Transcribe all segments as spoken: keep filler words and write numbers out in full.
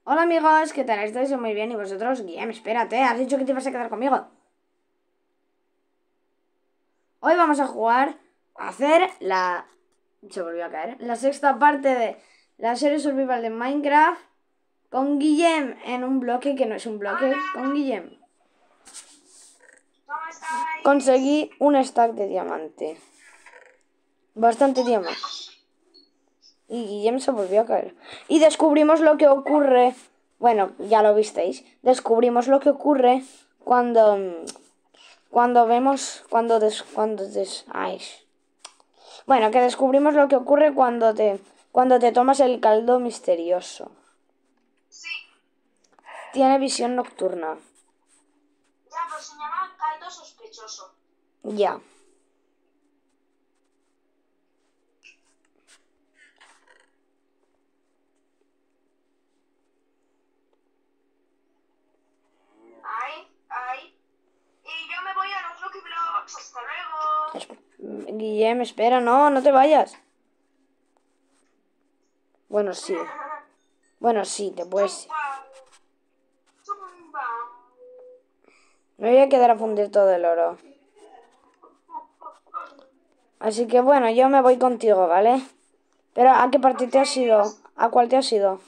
Hola amigos, ¿qué tal? ¿Estáis muy bien? ¿Y vosotros? Guillem, espérate, has dicho que te ibas a quedar conmigo. Hoy vamos a jugar a hacer la... Se volvió a caer. La sexta parte de la serie survival de Minecraft con Guillem en un bloque que no es un bloque, con Guillem. Conseguí un stack de diamante. Bastante diamante. Y Guillem se volvió a caer. Y descubrimos lo que ocurre... Bueno, ya lo visteis. Descubrimos lo que ocurre cuando... Cuando vemos... Cuando des... Cuando des... Ay. Bueno, que descubrimos lo que ocurre cuando te... Cuando te tomas el caldo misterioso. Sí. Tiene visión nocturna. Ya, pero se llama caldo sospechoso. Ya. Ay, ay. Y yo me voy a los Lucky Blocks. Hasta luego. Es... Guillem, espera, no, no te vayas. Bueno, sí. Bueno, sí, te puedes... Me voy a quedar a fundir todo el oro. Así que bueno, yo me voy contigo, ¿vale? Pero ¿a qué parte te has ido? ¿A cuál te has ido?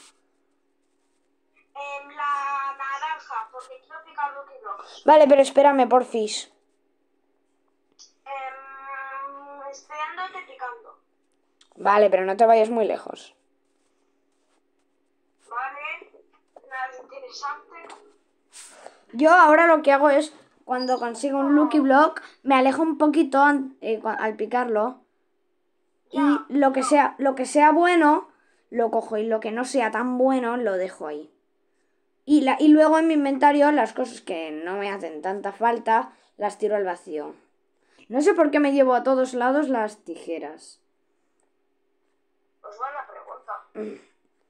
En la naranja, porque quiero picar Lucky Blocks. Vale, pero espérame, porfis. Eh, estoy andando picando. Vale, pero no te vayas muy lejos. Vale. Nada interesante. Yo ahora lo que hago es, cuando consigo un Lucky Block, me alejo un poquito an- eh, cua- al picarlo. Y Ya, lo que ya. sea, lo que sea bueno, lo cojo. Y lo que no sea tan bueno, lo dejo ahí. Y, la, y luego en mi inventario, las cosas que no me hacen tanta falta, las tiro al vacío. No sé por qué me llevo a todos lados las tijeras. Pues buena pregunta.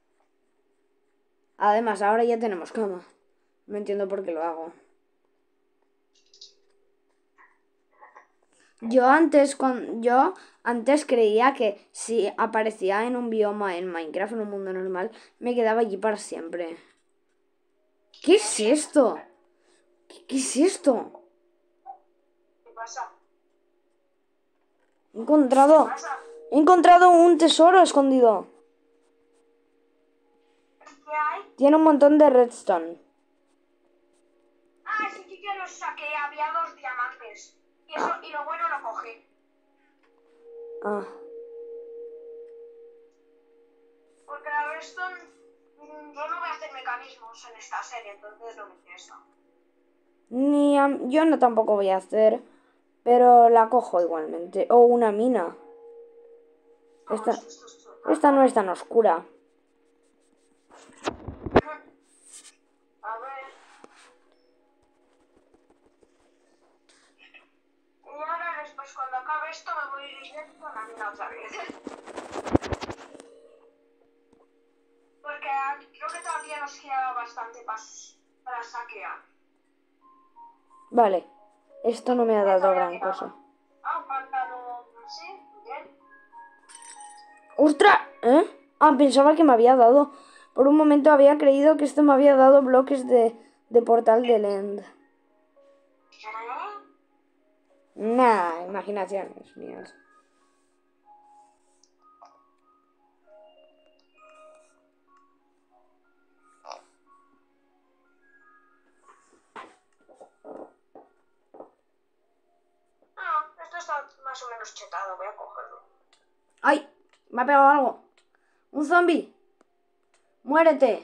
Además, ahora ya tenemos cama. No entiendo por qué lo hago. Yo antes, cuando, yo antes creía que si aparecía en un bioma en Minecraft, en un mundo normal, me quedaba allí para siempre. ¿Qué es esto? ¿Qué, qué es esto? ¿Qué pasa? He encontrado... ¿Qué pasa? He encontrado un tesoro escondido. ¿Qué hay? Tiene un montón de redstone. Ah, sí, que lo saqué. Había dos diamantes. Y, eso, y lo bueno lo cogí. Ah. Porque la redstone, mm, yo no voy a hacer mecanismos en esta serie, entonces no me interesa. Ni a- yo no tampoco voy a hacer, pero la cojo igualmente. O una mina. No, Esta, esto, esto, esto. esta no es tan oscura. A ver. Y ahora después, cuando acabe esto, me voy directo a la mina otra vez. Porque creo que todavía nos queda bastante pas- para saquear. Vale. Esto no me ha dado Todavía gran quedaba. cosa. Ah, un pantano. Sí, bien. ¡Ostras! ¿Eh? Ah, pensaba que me había dado... Por un momento había creído que esto me había dado bloques de, de portal del End. ¿Qué? Nah, imaginaciones mías. No, esto está más o menos chetado, voy a cogerlo. ¡Ay! Me ha pegado algo. ¡Un zombie! ¡Muérete!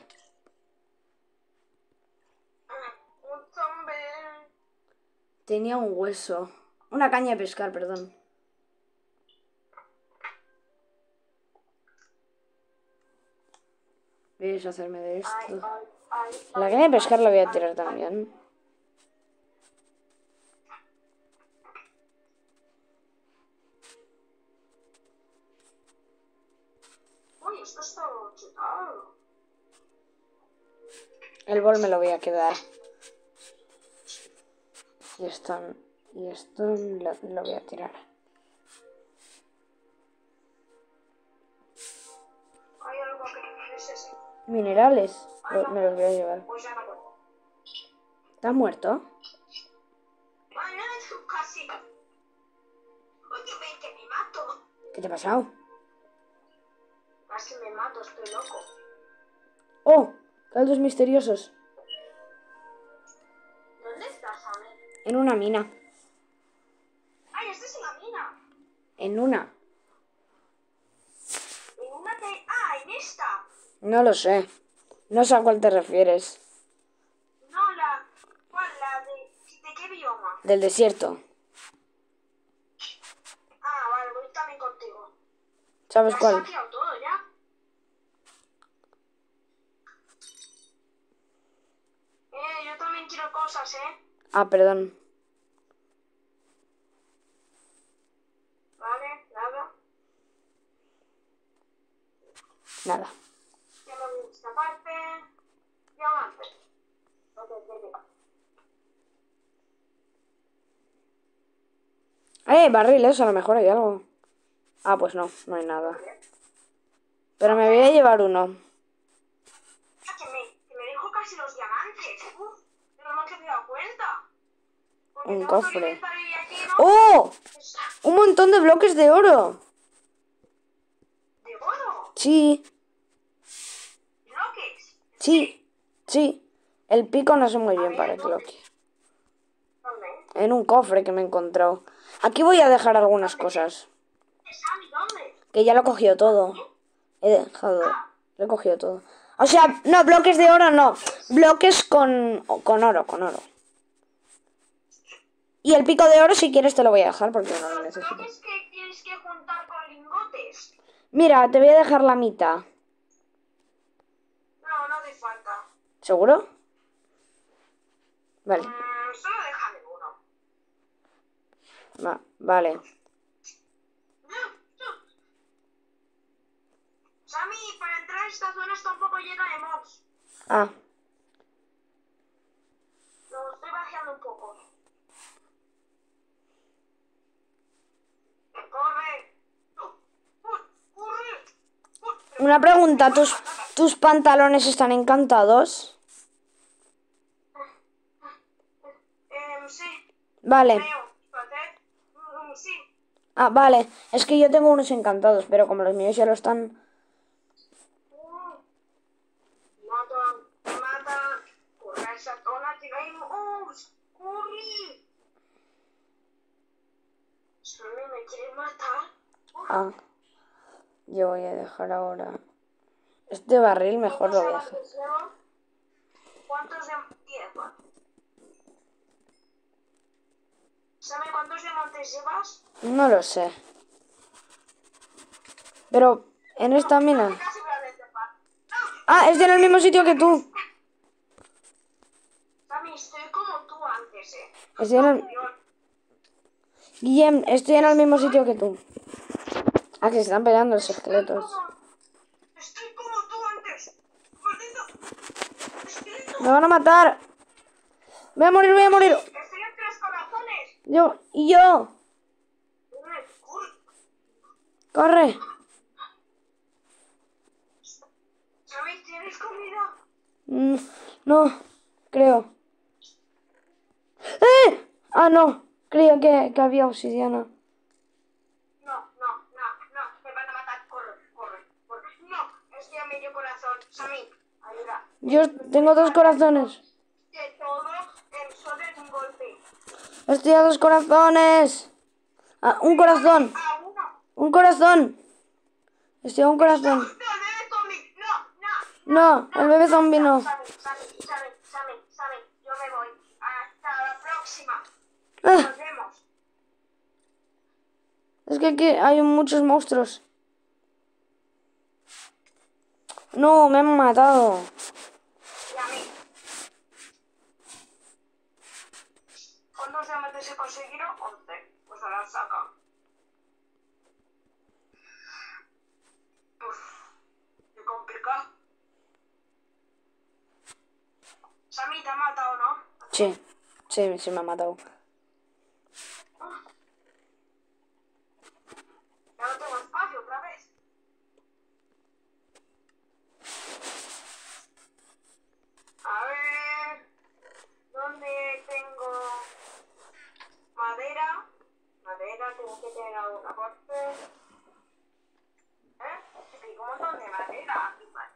Un zombie. Tenía un hueso. Una caña de pescar, perdón. Voy a deshacerme de Ay, esto. ay, ay, La ay, caña de pescar ay, la voy a ay, tirar ay. también. Uy, esto está chetado. El bol me lo voy a quedar. Y esto, y esto lo, lo voy a tirar. Hay algo que no es ese. Minerales. Ah, Lo- no. me los voy a llevar. Pues ya no puedo. ¿Estás muerto? Ay, no, casi. Oye, ven que me mato. ¿Qué te ha pasado? Casi me mato, estoy loco. ¡Oh! Caldos misteriosos. ¿Dónde estás, Sammy? En una mina. Ay, esta es la mina. En una. En una de... Ah, en esta. No lo sé. No sé a cuál te refieres. No, la... ¿Cuál? La de... ¿De qué bioma? Del desierto. Ah, vale, voy también contigo. ¿Sabes ¿Ya has cuál? saqueado todo ya? Eh, yo también quiero cosas, ¿eh? Ah, perdón. Vale, nada. Nada. Ya me voy a esta parte. Diamante. Ok, ok. ¡Eh! Barriles, a lo mejor hay algo. Ah, pues no, no hay nada. Pero me voy a llevar uno. Ah, que me, que me dejo casi los diamantes. Uf, pero no me he dado cuenta. Porque Un tengo todo el cofre. inventario ahí lleno. ¡Oh! Está Un montón de bloques de oro. de oro. Sí, Bloques. sí, sí. El pico no sé muy bien ver, para qué lo ¿dónde? quiero. ¿Dónde? En un cofre que me he encontrado. Aquí voy a dejar algunas cosas. Sammy, ¿dónde? Que ya lo he cogido todo. He dejado. Lo he cogido todo. O sea, no, bloques de oro no. Bloques con, con oro, con oro. Y el pico de oro, si quieres, te lo voy a dejar porque no lo Los necesito. bloques que tienes que juntar con lingotes. Mira, te voy a dejar la mitad. No, no hace falta. ¿Seguro? Vale. Mm, solo déjame uno. Va, vale. Sammy, para entrar a esta zona está un poco llena de mobs. Ah, Lo estoy vaciando un poco. ¡Corre! ¡Corre! una pregunta. ¿Tus, tus pantalones están encantados? Eh, sí, Vale. creo. Espérate. Mm, sí. Ah, vale. Es que yo tengo unos encantados, pero como los míos ya lo están... Uh, matan, me matan. Corre a esa zona que no hay mobs. ¡Corre! Sammy, ¿me quiere matar? Ah, yo voy a dejar ahora... Este barril mejor lo voy a dejar. ¿Cuántos diamantes llevo? ¿Cuántos de... diez, vale. ¿Sabe cuántos diamantes llevas? No lo sé. Pero en esta mina... Casi voy a decepar. Ah, es en el mismo sitio que tú. Sammy, estoy como tú antes, eh. Estoy en el... Guillem, estoy en el mismo sitio que tú. Ah, que se están peleando los esqueletos. Estoy como tú antes. Maldito. Esqueleto. Me van a matar. Voy a morir, voy a morir. Estoy en tres corazones. Yo, y yo. Corre, corre. Corre. Sammy, ¿tienes comida? Mm, no, creo. ¡Eh! Ah, no. Creía que, que había obsidiana. No, no, no, no. Me van a matar. Corre, corre, corre. No, estoy a medio corazón. Sammy, ayuda. Yo tengo dos corazones. De todo el sol en un golpe. Estoy a dos corazones. Ah, un corazón. A uno. Un corazón. Estoy a un corazón. No, el bebé zombie. No, no. No, el bebé zombie no. Sammy, Sammy, Sammy, Sammy, Sammy, yo me voy. Hasta la próxima. Ah, Nos vemos. es que aquí hay muchos monstruos. No, me han matado. Y a mí. ¿Cuántos diamantes he conseguido? once. Pues ahora saca. Uf, qué complicado. Sammy, ¿te ha matado, no? Sí, sí, sí me ha matado. Ya no tengo espacio otra vez. A ver, ¿dónde tengo madera? Madera, tengo que tener alguna parte. ¿Eh? Tengo un montón de madera. Aquí, vale.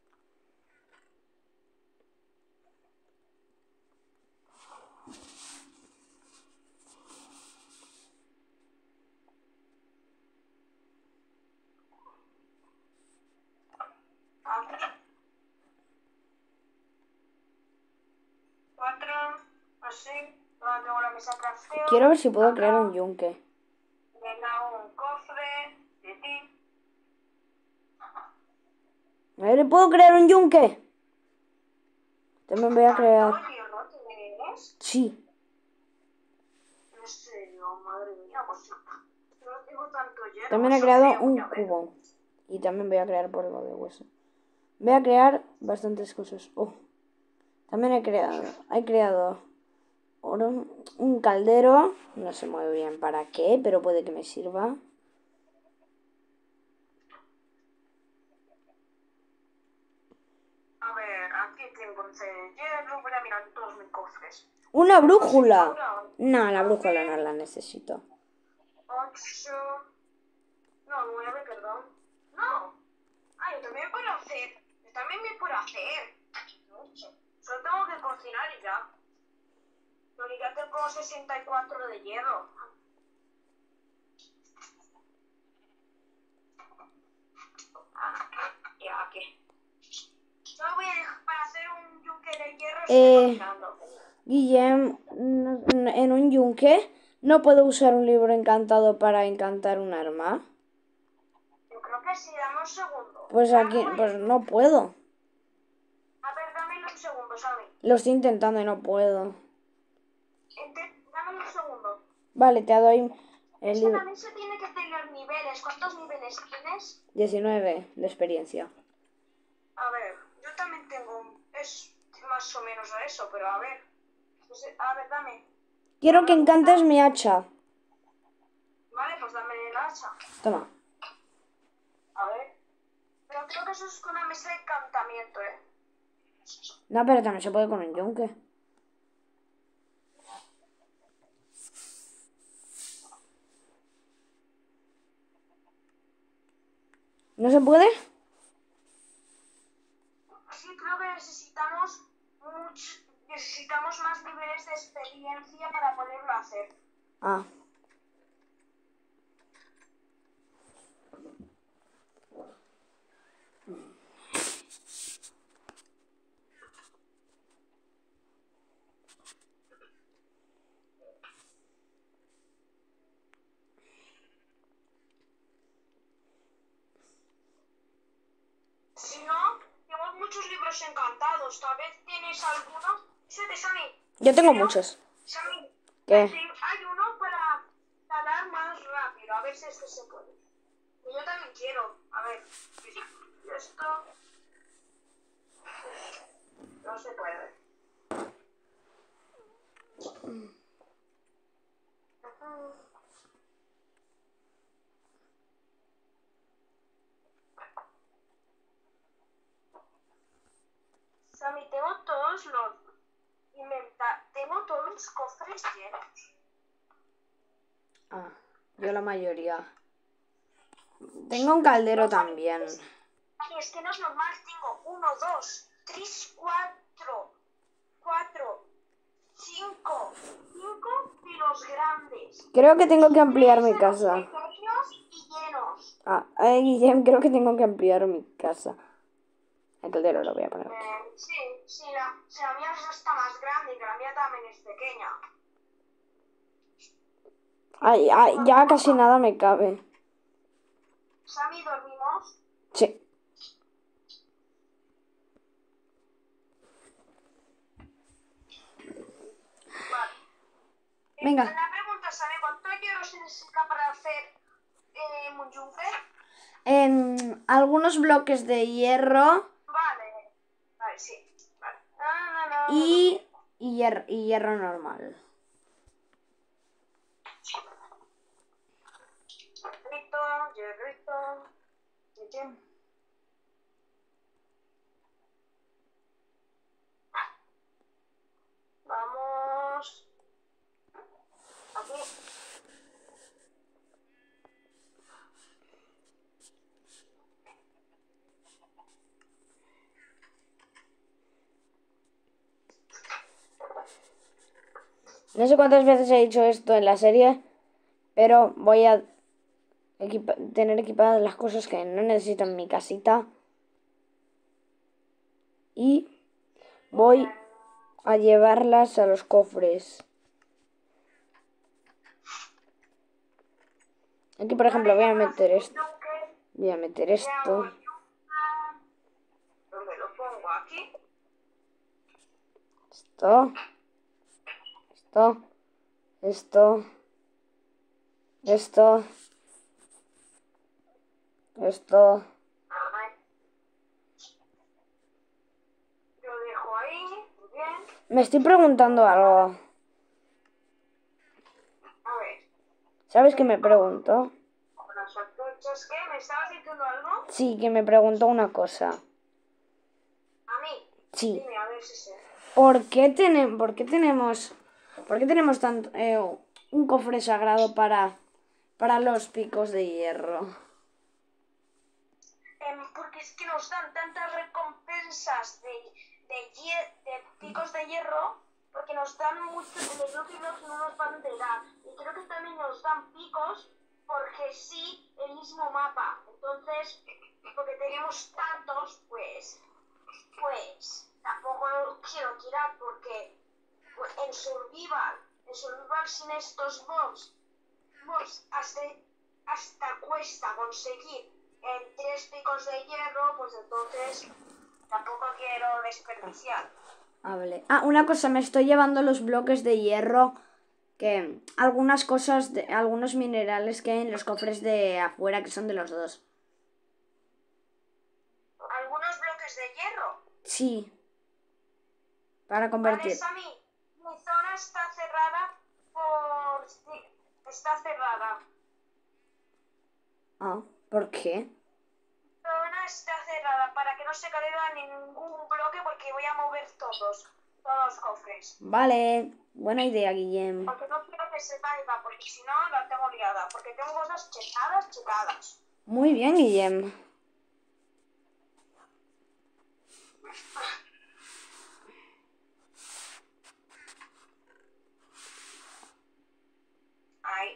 Aquí. Cuatro, así. Ahora tengo la mesa crafteo. Quiero ver si puedo Acá. crear un yunque. Venga, un cofre de ti. A ver, ¿puedo crear un yunque? También voy a crear... ¿Tanto hierro tienes? Sí. En serio, madre mía, pues no tengo tanto hierro. También he eso creado creo, un voy a ver. cubo. Y también voy a crear polvo de hueso. Voy a crear bastantes cosas. Oh. También he creado... He creado... oro, un caldero. No sé muy bien para qué, pero puede que me sirva. A ver, aquí tengo once de hierro. Voy a mirar todos mis cofres. ¡Una brújula! No, la brújula no la necesito. ocho. No, nueve, perdón. No. Ah, yo también puedo hacer. Yo también me puedo hacer. ocho. Solo tengo que cocinar y ya. Pero ya tengo sesenta y cuatro de hierro. Ah, ya, ¿qué? Solo voy a dejar para hacer un yunque de hierro. Eh, Estoy cocinando. Guillem, en un yunque no puedo usar un libro encantado para encantar un arma. Yo creo que sí, dame un segundo. Pues aquí, pues no puedo. A ver, dame un segundo, ¿sabes? Lo estoy intentando y no puedo. Ente- Dame un segundo. Vale, te doy el Es que libro. también se tiene que tener niveles. ¿Cuántos niveles tienes? diecinueve de experiencia. A ver, yo también tengo... Es más o menos a eso, pero a ver. Pues, a ver, dame. Quiero que encantes mi hacha. Vale, pues dame el hacha. Toma. A ver. Pero creo que eso es con una mesa de encantamiento, ¿eh? No, pero también se puede con un yunque. ¿No se puede? Sí, creo que necesitamos mucho, necesitamos más niveles de experiencia para poderlo hacer. Ah. Si no, tenemos muchos libros encantados. Tal vez tienes alguno. Fíjate, Sammy. Yo tengo Pero, muchos. Sammy, ¿Qué? hay uno para talar más rápido. A ver si este se puede. Y yo también quiero. A ver. Esto. No se puede. Sammy, tengo todos los inventa tengo todos los cofres llenos. Ah, yo la mayoría. Tengo un caldero también. Ay, es que no es normal, tengo uno, dos, tres, cuatro, cuatro, cinco, cinco de los grandes. Creo que tengo que ampliar mi Tres de los casa. pequeños y llenos. Ah, eh, Guillem, creo que tengo que ampliar mi casa. El caldero lo voy a poner aquí. Eh, sí, sí, la, si la mía está más grande y que la mía también es pequeña. Ay, ay, ya casi nada me cabe. Sammy, ¿dormimos? Sí. Vale. Eh, Venga. La pregunta, ¿sabe cuánto hierro se necesita para hacer eh, un yunque? En algunos bloques de hierro Vale. Vale, sí. Vale. No, no, no. y, y, hier- y hierro normal. Hierrito, hierrito. Hierro. No sé cuántas veces he dicho esto en la serie, pero voy a equipa tener equipadas las cosas que no necesito en mi casita. Y voy a llevarlas a los cofres. Aquí, por ejemplo, voy a meter esto. Voy a meter esto. ¿Dónde lo pongo? ¿Aquí? Esto. Esto. Esto. Esto. Esto. Ahí. Lo dejo ahí. Muy bien. Me estoy preguntando algo. A ver. ¿Sabes qué me pregunto? Las antorchas, ¿qué? ¿Me estabas diciendo algo? Sí, que me preguntó una cosa. ¿A mí? Sí. Dime, a ver si sé. ¿Por qué, tenem- por qué tenemos, por qué tenemos tanto, eh, un cofre sagrado para, para los picos de hierro? Em, porque es que nos dan tantas recompensas de, de, hier- de picos de hierro, porque nos dan mucho, en los Lucky Blocks no nos van de dar. Y creo que también nos dan picos porque sí, el mismo mapa. Entonces, porque tenemos tantos, pues, pues, tampoco lo quiero tirar porque pues, en Survival, en Survival sin estos mobs, mobs hasta, hasta cuesta conseguir en tres picos de hierro, pues entonces tampoco quiero desperdiciar. Ah, vale. Ah, una cosa, me estoy llevando los bloques de hierro, que algunas cosas, de, algunos minerales que hay en los cofres de afuera, que son de los dos. ¿Algunos bloques de hierro? Sí. Para Vale, convertir. Sammy, mi zona está cerrada por... sí, está cerrada. Ah, ¿por qué? Mi zona está cerrada para que no se caiga ningún bloque porque voy a mover todos, todos los cofres. Vale, buena idea, Guillem. Porque no quiero que se caiga, porque si no la tengo liada. Porque tengo cosas checadas, checadas. Muy bien, Guillem. Ahí.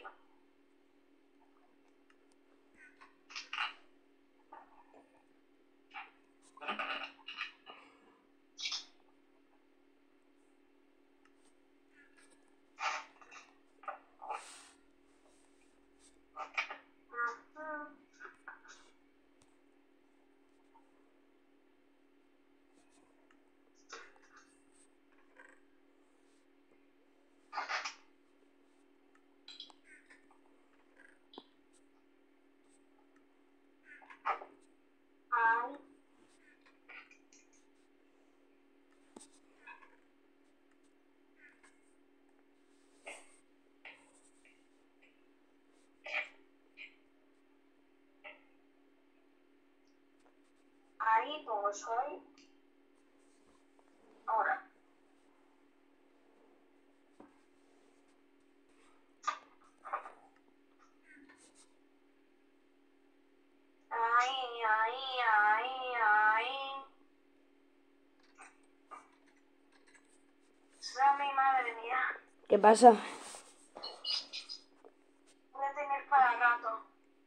Ahí. Ahí, como soy. Ahora. Ahí, ahí, ahí, ahí. Sammy, madre mía. ¿Qué pasa? Voy a tener para rato.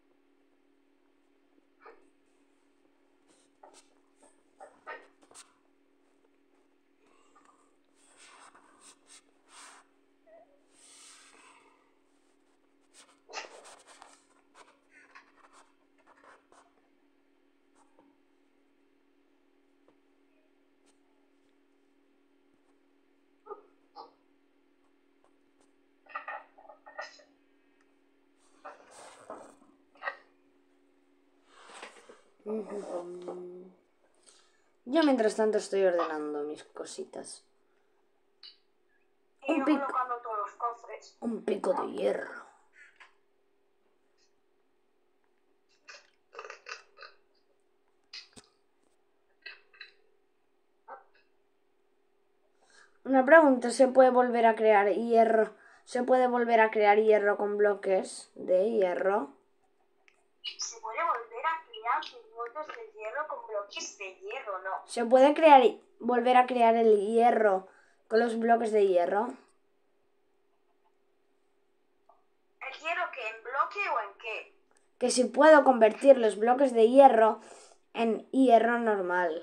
Yo mientras tanto estoy ordenando mis cositas. Y Un yo pico. colocando todos los cofres. Un pico de hierro. Una pregunta, ¿se puede volver a crear hierro? ¿Se puede volver a crear hierro con bloques de hierro? Se puede volver a crear pilotos de hierro con bloques de hierro, ¿no? ¿Se puede crear volver a crear el hierro con los bloques de hierro? ¿El hierro qué? ¿En bloque o en qué? Que si puedo convertir los bloques de hierro en hierro normal.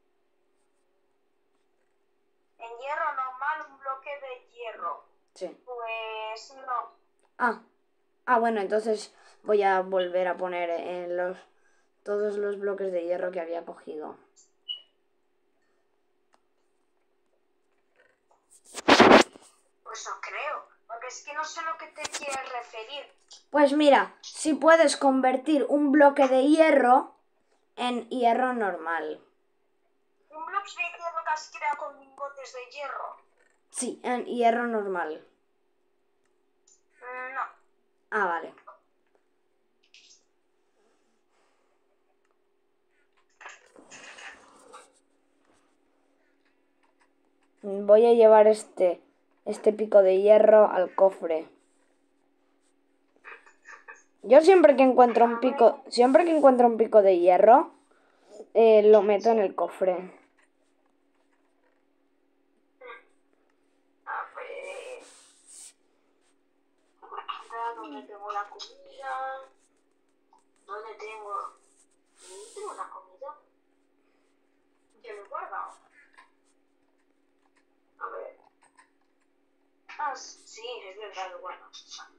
En hierro normal, un bloque de hierro. Sí. Pues no. Ah. Ah, bueno, entonces voy a volver a poner en los todos los bloques de hierro que había cogido. Pues no creo, porque es que no sé a lo que te quieres referir. Pues mira, si puedes convertir un bloque de hierro en hierro normal. ¿Un bloque de hierro que has creado con lingotes de hierro? Sí, en hierro normal. No. Ah, vale. Voy a llevar este, este pico de hierro al cofre. Yo siempre que encuentro un pico, siempre que encuentro un pico de hierro, eh, lo meto en el cofre. A ver. ¿Dónde tengo la comida? ¿Dónde tengo? ¿Dónde tengo la comida? ¿Qué me he guardado? A ver. Ah, sí, es verdad, bueno.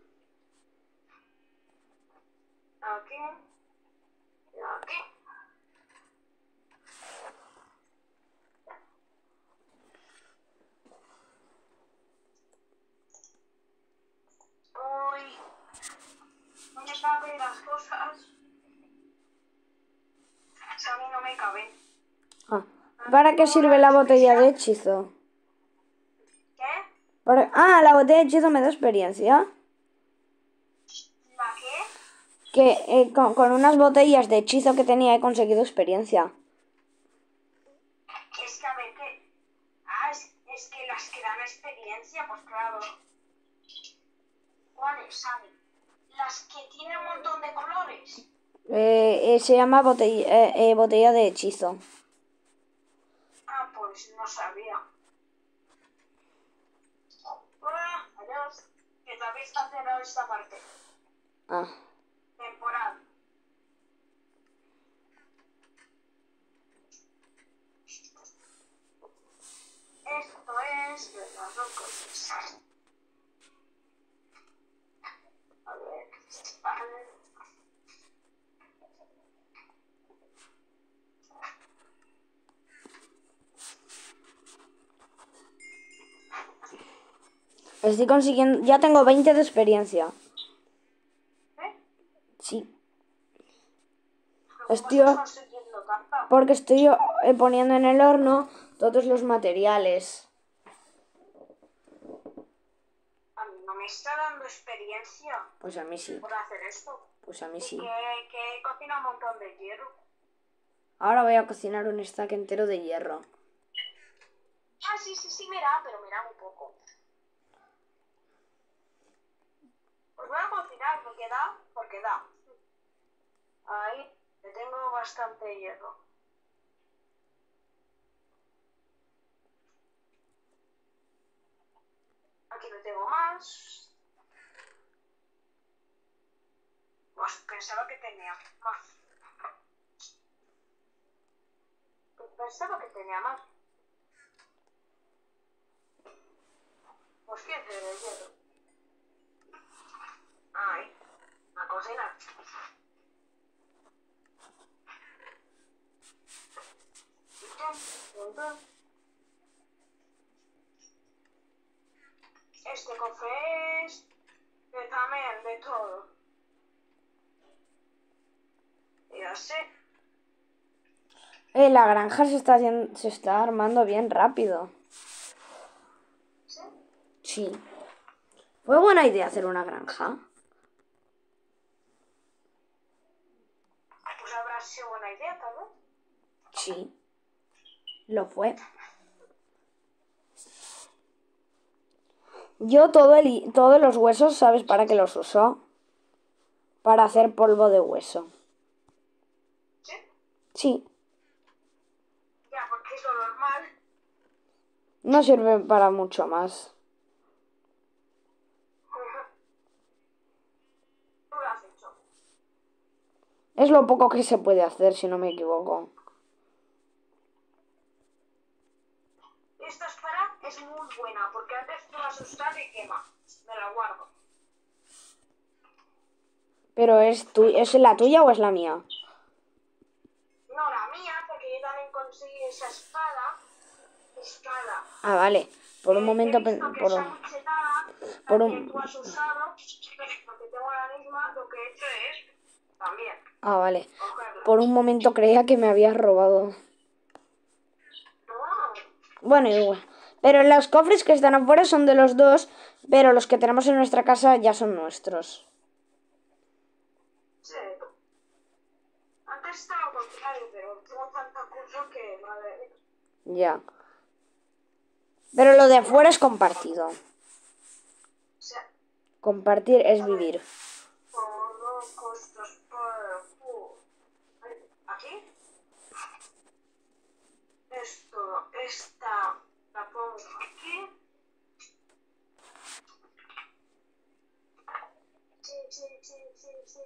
Aquí. Y aquí. Uy. No me caben las cosas. A mí no me caben. Ah, ¿para qué sirve la botella de hechizo? ¿Qué? Para- Ah, la botella de hechizo me da experiencia. ¿La qué? Que eh, con, con unas botellas de hechizo que tenía he conseguido experiencia. Es que a ver que... Ah, es, es que las que dan experiencia, pues claro. ¿Cuáles, Sami? Las que tienen un montón de colores. Eh, eh, se llama botella, eh, eh, botella de hechizo. Ah, pues no sabía. Hola, adiós. Que todavía está cerrado esta parte. Ah. Temporal. Esto es de las dos cosas. A ver, vale. Estoy consiguiendo... Ya tengo veinte de experiencia. ¿Eh? Sí. ¿Cómo Estoy... estás consiguiendo tanta? Porque estoy eh, poniendo en el horno todos los materiales. A mí no me está dando experiencia Pues a mí sí. por hacer esto. Pues a mí Y sí. que, que cocina un montón de hierro. Ahora voy a cocinar un stack entero de hierro. Ah, sí, sí, sí, mira, pero mira un poco. Pues voy a cocinar porque da, porque da. Ahí, le tengo bastante hierro. Aquí no tengo más. Pues pensaba que tenía más. Pensaba que tenía más. Pues quince de hierro. Ahí, a cocinar. Este cofre es de también de todo. Y así. Eh, la granja se está haciendo, se está armando bien rápido. ¿Sí? Sí. ¿Fue buena idea hacer una granja? Pues habrá sido buena idea, tal vez. Sí. Lo fue. Yo todo el, todos los huesos, ¿sabes para qué los uso? Para hacer polvo de hueso. ¿Sí? Sí. Ya, porque es lo normal. No sirve para mucho más. Es lo poco que se puede hacer, si no me equivoco. Esta espada es muy buena porque antes te vas a usar y quema. Me la guardo. Pero ¿es, tu ¿es la tuya o es la mía? No, la mía, porque yo también conseguí esa espada. Espada. Ah, vale. Por un Eh, momento... He visto que Por está un, muy chetada, por la un- que tú has usado, porque tengo la misma, lo que he hecho es también Ah, vale. cogerla. Por un momento creía que me habías robado. No, Bueno, igual. Pero los cofres que están afuera son de los dos, pero los que tenemos en nuestra casa ya son nuestros. sí. Antes estaba al contrario, pero tengo tanta cosa que, madre mía. Ya. Pero lo de afuera es compartido. O sea, Compartir es a ver, vivir. todo costos por... uh, aquí. Esto, esta, la pongo aquí. Sí, sí, sí, sí, sí.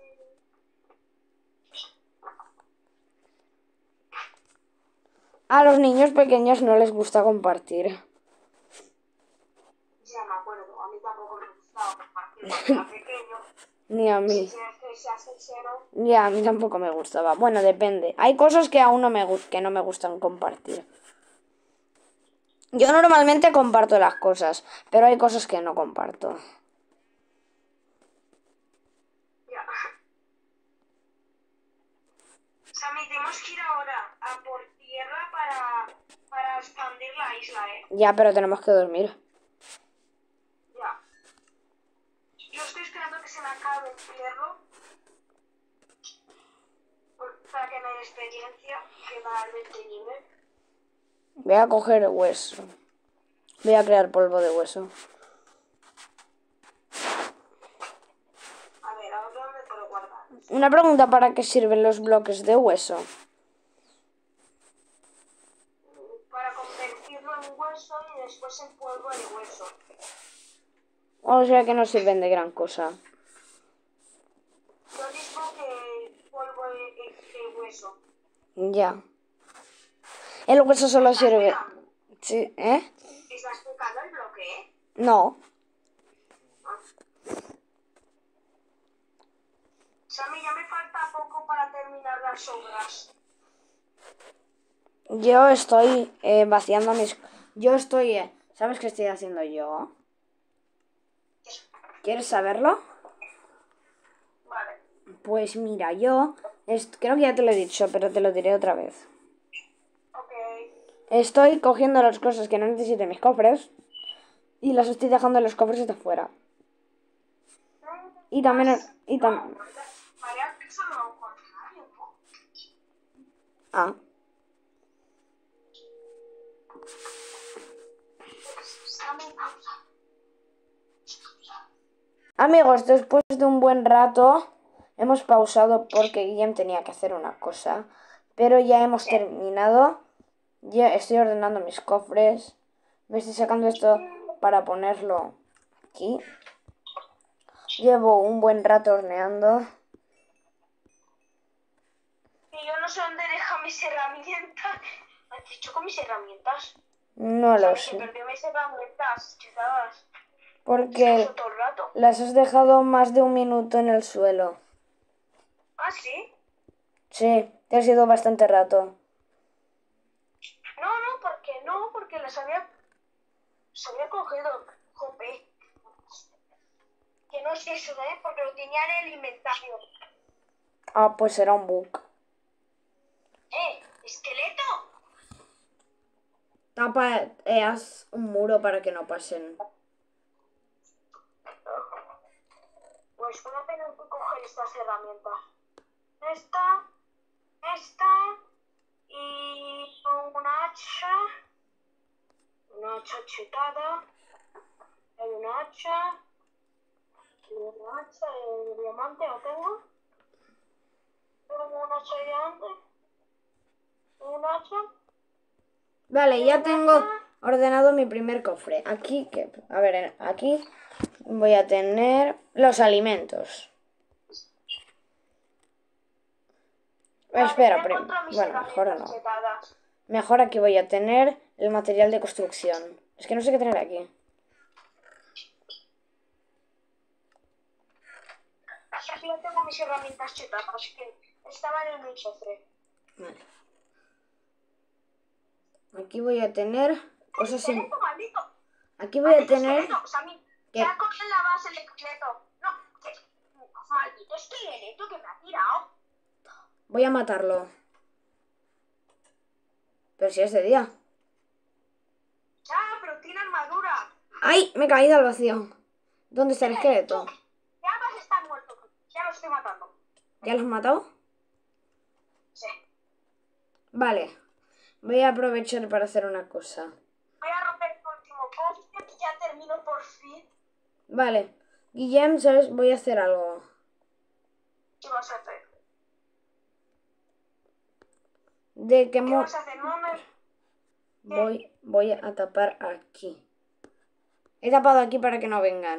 A los niños pequeños no les gusta compartir. Ya me acuerdo, a mí tampoco me gustaba compartir cuando era pequeño. Ni a Si mí. quieres que sea sincero, Ya, a mí tampoco me gustaba. Bueno, depende. Hay cosas que aún no me, gus- que no me gustan compartir. Yo normalmente comparto las cosas, pero hay cosas que no comparto. ya. Sammy, tenemos que ir ahora a por tierra para, para expandir la isla, ¿eh? Ya, pero tenemos que dormir. Ya. Yo estoy esperando que se me acabe el hierro por- para que me dé experiencia y que para el veinte nivel. Voy a coger hueso. Voy a crear polvo de hueso. A ver, ¿a dónde puedo guardar? Una pregunta, ¿para qué sirven los bloques de hueso? Para convertirlo en hueso y después en polvo de hueso. O sea que no sirven de gran cosa. Lo mismo que polvo de, de- de hueso. Ya. El hueso solo ¿Estás sirve... pegando? Sí, ¿eh? ¿Estás picando el bloque, eh? No. Sammy, ya me falta poco para terminar las obras. Yo estoy eh, vaciando mis... Yo estoy... eh, ¿Sabes qué estoy haciendo yo? ¿Quieres saberlo? Vale. Pues mira, yo... est- Creo que ya te lo he dicho, pero te lo diré otra vez. Ok. Estoy cogiendo las cosas que no necesito en mis cofres y las estoy dejando en los cofres de afuera. Y también... Y No, tam- María piensa lo contrario, ¿no? Ah. Sammy, pausa. Amigos, después de un buen rato hemos pausado porque Guillem tenía que hacer una cosa, pero ya hemos terminado. Ya estoy ordenando mis cofres. Me estoy sacando esto para ponerlo aquí. Llevo un buen rato horneando. Y yo no sé dónde deja mis herramientas. ¿Has dicho con mis herramientas? No lo Sammy, que sé. perdió mis herramientas, chicas. Porque Todo el rato. las has dejado más de un minuto en el suelo. ¿Ah, sí? Sí, te has ido bastante rato. No, no, porque no, porque las había, las había cogido, jope. Que no es eso, ¿eh? Porque lo tenía en el inventario. Ah, pues será un bug. ¡Eh! ¡Esqueleto! Tapa, eh, haz un muro para que no pasen. Pues voy a tener que coger estas herramientas. Esta, esta y una hacha. Una hacha chetada. Hay una hacha. Y una hacha de diamante, ¿lo tengo? Tengo una hacha de diamante. Y una hacha. Vale, ya tengo ordenado mi primer cofre. Aquí, que, a ver, aquí voy a tener los alimentos. Vale, Espera, ya prim- encontré mis bueno, mejor herramientas no. chetadas. Mejor aquí voy a tener el material de construcción. Es que no sé qué tener aquí. Aquí ya tengo mis herramientas chetadas, que estaban en el cofre. Vale. Aquí voy a tener cosas... im- ¡Esqueleto, maldito! Aquí voy a ¡Maldito tener... esqueleto! Sammy, ¿Qué? ya con la base el esqueleto. No, que... Maldito esqueleto que me ha tirado. Voy a matarlo. Pero si es de día. Ya, pero tiene armadura. ¡Ay! Me he caído al vacío. ¿Dónde está el esqueleto? Ya vas a estar muerto. Ya lo estoy matando. ¿Ya lo has matado? Sí. Vale. Voy a aprovechar para hacer una cosa. Voy a romper el último cofre y ya termino por fin. Vale. Guillem, ¿sabes? Voy a hacer algo. ¿Qué vas a hacer? De que ¿Qué mo- vas a hacer? No me... voy, voy a tapar aquí. He tapado aquí para que no vengan.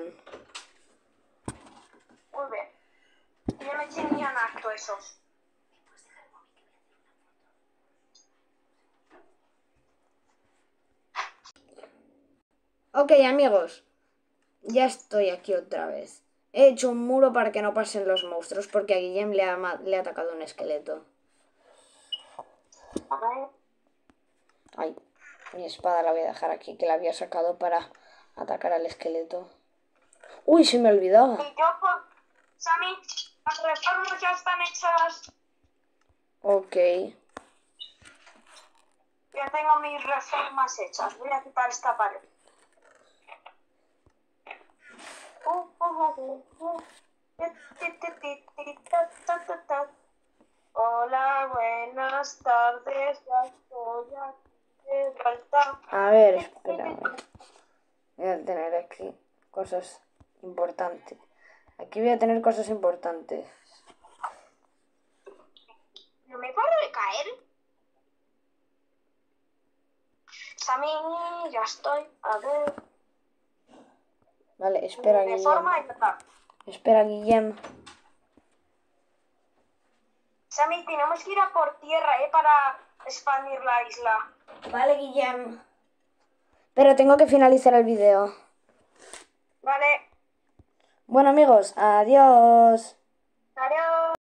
Muy bien. Ya me tenían acto esos. Ok, amigos. Ya estoy aquí otra vez. He hecho un muro para que no pasen los monstruos porque a Guillem le ha, ma- le ha atacado un esqueleto. Ay, mi espada la voy a dejar aquí, que la había sacado para atacar al esqueleto. Uy, se me olvidaba. Y yo por... Sammy, las reformas ya están hechas. Ok. Ya tengo mis reformas hechas. Voy a quitar esta pared. Uh, uh, uh, uh, uh. Ti, ti, ti, ti, ta, ta, ta, ta. Hola, buenas tardes. Ya estoy aquí de vuelta. A ver, espera. Voy a tener aquí cosas importantes. Aquí voy a tener cosas importantes. ¿No me paro de caer? Sammy, ya estoy. A ver. Vale, espera, De Guillem. forma y tal. Espera, Guillem. Sammy, tenemos que ir a por tierra, ¿eh? Para expandir la isla. Vale, Guillem. Pero tengo que finalizar el vídeo. Vale. Bueno, amigos, adiós. Adiós.